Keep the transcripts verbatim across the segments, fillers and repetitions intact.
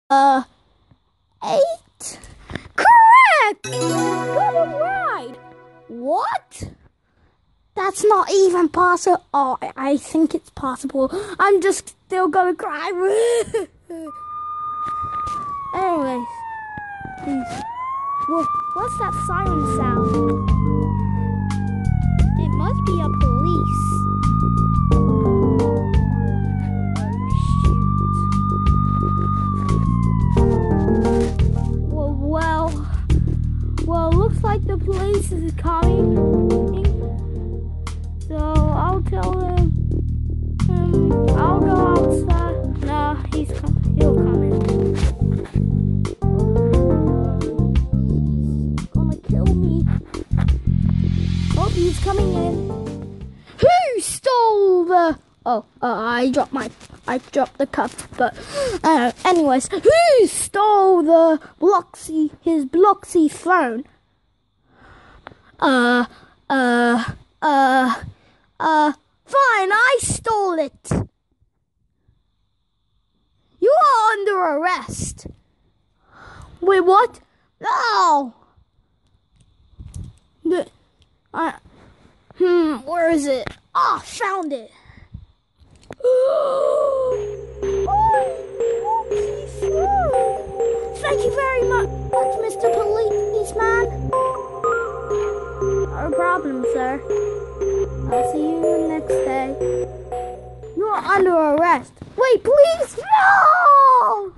Uh, eight? Correct! Good ride! What? That's not even possible. Oh, I, I think it's possible. I'm just still gonna cry. Anyways, please. Whoa, what's that siren sound? It must be a police. Oh, shoot. Well, well, well, looks like the police is coming. So I'll tell him. Um, I'll go outside. No, he's com he'll come in. He's gonna kill me. Oh, he's coming in. Who stole the? Oh, uh, I dropped my. I dropped the cup. But uh, anyways, who stole the Bloxy? His Bloxy phone? Uh, uh, uh. Uh, fine, I stole it. You are under arrest. Wait, what? No. The, uh, hmm, where is it? Ah, oh, found it. Oh, thank you very much, Mister Policeman. No problem, sir. I'll see you next day. You're under arrest. Wait, please, no!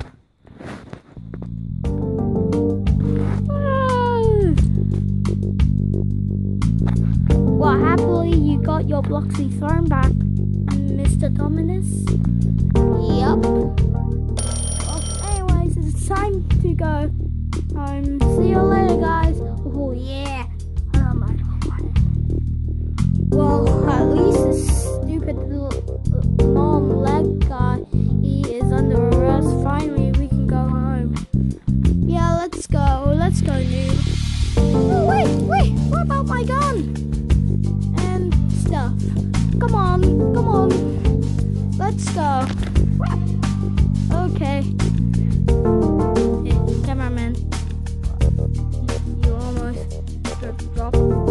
Well, happily you got your Bloxy phone back, Mister Dominus. Yep. Well, anyways, it's time to go home. See you later, guys. Oh, yeah. Oh, my God. Well, at least this stupid little non-leg guy, he is under arrest. Finally, we can go home. Yeah, let's go. Let's go, Noob. Oh, wait, wait. What about my gun? And stuff. Come on, come on. Let's go. Okay. Hey, cameraman. You almost dropped.